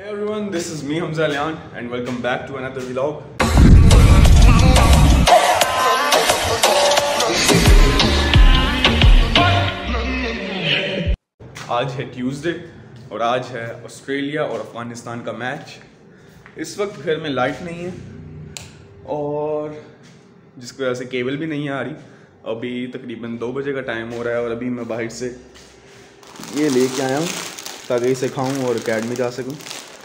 Hey everyone, this is me Hamza Lian and welcome back to another vlog. आज है Tuesday और आज है ऑस्ट्रेलिया और अफगानिस्तान का मैच। इस वक्त घर में लाइट नहीं है और जिसकी वजह से केबल भी नहीं आ रही। अभी तकरीबन 2 बजे का टाइम हो रहा है और अभी मैं बाहर से ये लेके आया हूँ ताकि इसे खाऊँ और अकेडमी जा सकूँ,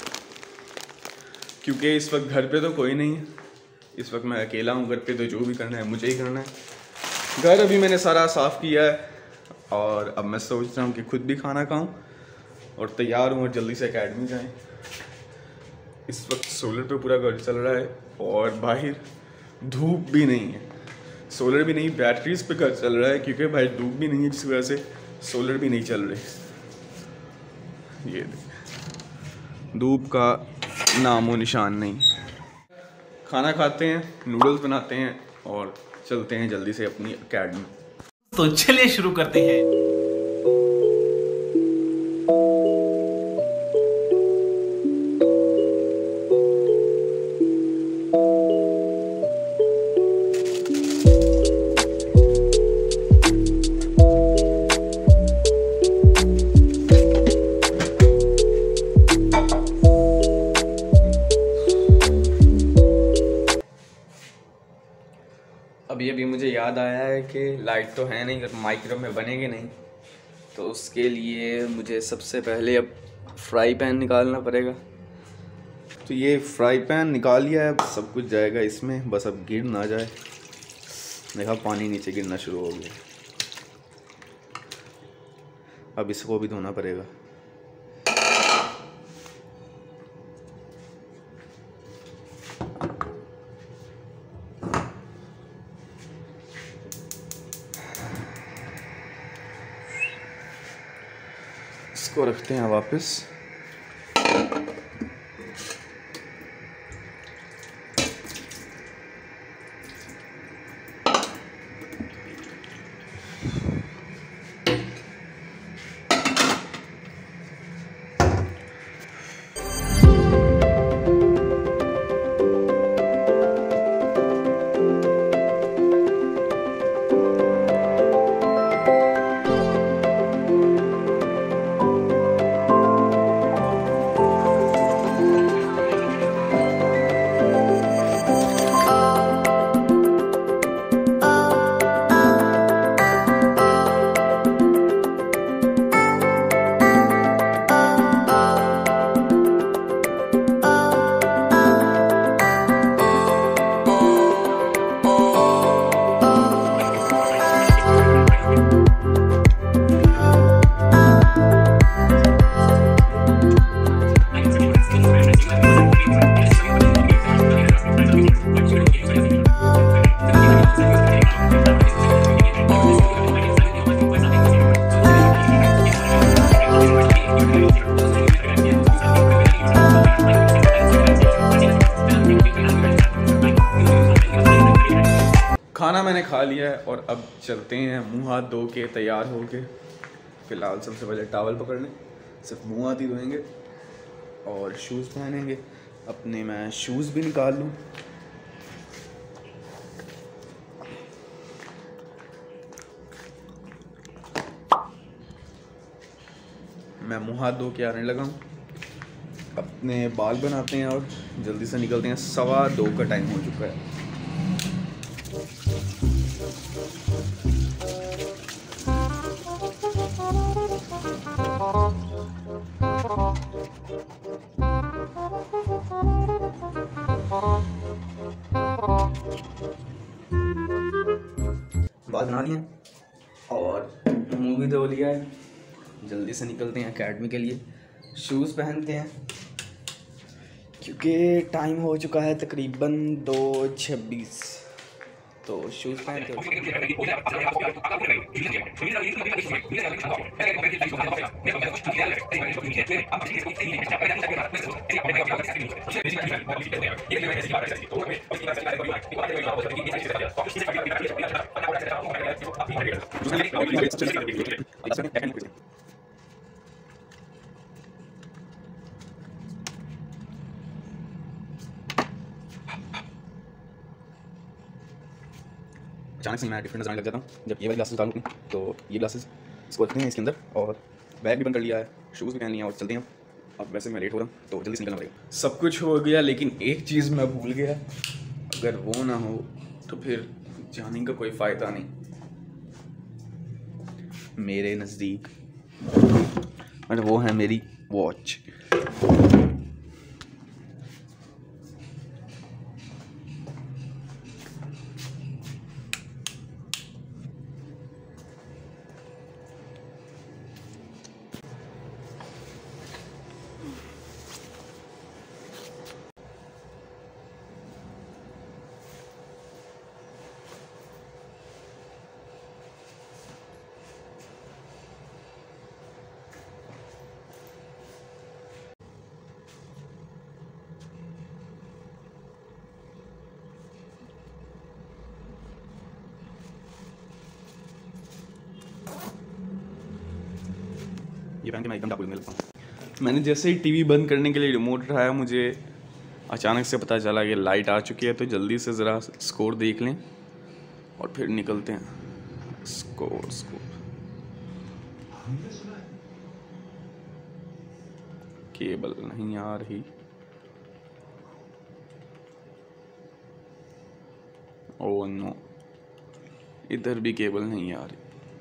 क्योंकि इस वक्त घर पे तो कोई नहीं है। इस वक्त मैं अकेला हूँ घर पे, तो जो भी करना है मुझे ही करना है। घर अभी मैंने सारा साफ़ किया है और अब मैं सोच रहा हूँ कि खुद भी खाना खाऊँ और तैयार हूँ और जल्दी से अकेडमी जाएँ। इस वक्त सोलर पे पूरा घर चल रहा है और बाहर धूप भी नहीं है, सोलर भी नहीं, बैटरीज पे घर चल रहा है क्योंकि भाई धूप भी नहीं है, जिस वजह से सोलर भी नहीं चल रहे। ये धूप का नामो निशान नहीं। खाना खाते हैं, नूडल्स बनाते हैं और चलते हैं जल्दी से अपनी अकेडमी। तो चलिए शुरू करते हैं। अभी मुझे याद आया है कि लाइट तो है नहीं, माइक्रो में बनेंगे नहीं, तो उसके लिए मुझे सबसे पहले अब फ्राई पैन निकालना पड़ेगा। तो ये फ्राई पैन निकाल लिया है, अब सब कुछ जाएगा इसमें, बस अब गिर ना जाए। देखा पानी नीचे गिरना शुरू हो गया, अब इसको भी धोना पड़ेगा। इसको रखते हैं वापस। खाना मैंने खा लिया है और अब चलते हैं मुंह हाथ धो के तैयार हो के। फ़िलहाल सबसे पहले टॉवल पकड़ लें, सिर्फ मुंह हाथ ही धोएंगे और शूज़ पहनेंगे। अपने मैं शूज़ भी निकाल लूँ। मैं मुंह हाथ धो के आने लगा हूँ। अपने बाल बनाते हैं और जल्दी से निकलते हैं। 2:15 का टाइम हो चुका है। बाल बना लिए और मुंह भी धो लिया है। जल्दी से निकलते हैं अकेडमी के लिए। शूज़ पहनते हैं क्योंकि टाइम हो चुका है तकरीबन 2:26। तो शूज़ पहन के अचानक से मैं डिफरेंट नजर लग जाता हूँ जब ये वाली ग्लासेस डालूँ। तो ये ग्लासेस इसको रखते हैं इसके अंदर, और बैग भी बंद कर लिया है, शूज़ भी पहन लिया और चलते हैं। अब वैसे मैं लेट हो रहा हूँ तो जल्दी से निकलना पड़ेगा। सब कुछ हो गया, लेकिन एक चीज़ मैं भूल गया। अगर वो ना हो तो फिर जाने का कोई फ़ायदा नहीं मेरे नज़दीक, और वो है मेरी वॉच। ये पहन के मैं एकदम डाकू लगने लगता हूँ। मैंने जैसे ही टीवी बंद करने के लिए रिमोट उठाया, मुझे अचानक से पता चला कि लाइट आ चुकी है। तो जल्दी से ज़रा स्कोर देख लें और फिर निकलते हैं। स्कोर केबल नहीं आ रही। ओह नो, इधर भी केबल नहीं आ रही।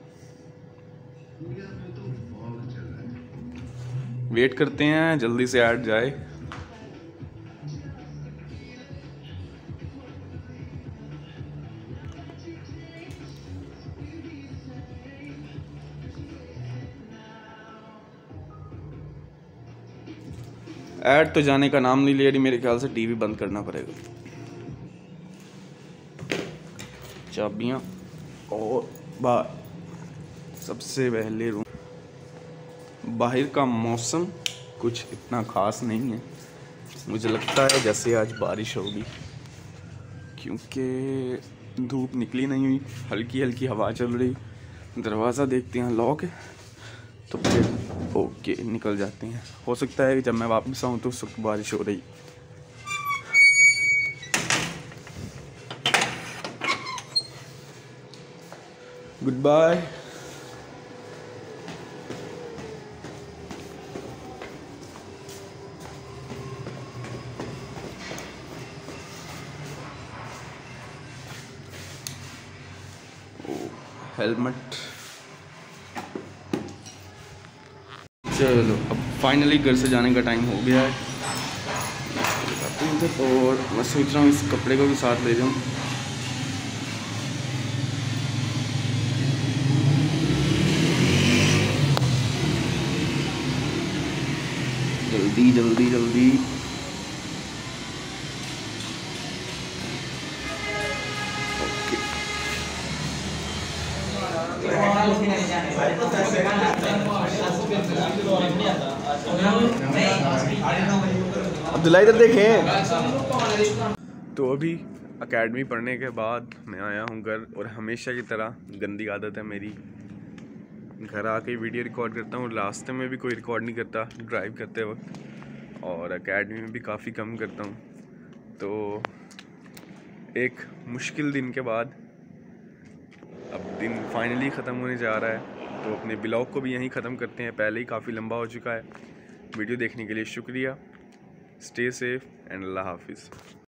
वेट करते हैं जल्दी से ऐड जाए। ऐड तो जाने का नाम नहीं ले रही, मेरे ख्याल से टीवी बंद करना पड़ेगा। चाबियाँ और बाहर, सबसे पहले रूम। बाहर का मौसम कुछ इतना ख़ास नहीं है, मुझे लगता है जैसे आज बारिश होगी, क्योंकि धूप निकली नहीं हुई, हल्की हल्की हवा चल रही। दरवाज़ा देखते हैं लॉक है, तो फिर ओके निकल जाते हैं। हो सकता है कि जब मैं वापस आऊँ तो उस वक्त बारिश हो रही। Good bye. हेलमेट। चलो अब फाइनली घर से जाने का टाइम हो गया है, और मैं सोच रहा हूँ इस कपड़े को भी साथ ले जाऊँ। जल्दी जल्दी जल्दी। अब्दुल्ला इधर देखें। तो अभी एकेडमी पढ़ने के बाद मैं आया हूँ घर, और हमेशा की तरह गंदी आदत है मेरी, घर आके वीडियो रिकॉर्ड करता हूँ। रास्ते में भी कोई रिकॉर्ड नहीं करता ड्राइव करते वक्त, और एकेडमी में भी काफ़ी कम करता हूँ। तो एक मुश्किल दिन के बाद अब दिन फाइनली ख़त्म होने जा रहा है, तो अपने ब्लॉग को भी यहीं ख़त्म करते हैं। पहले ही काफ़ी लंबा हो चुका है। वीडियो देखने के लिए शुक्रिया। स्टे सेफ एंड अल्लाह हाफिज़।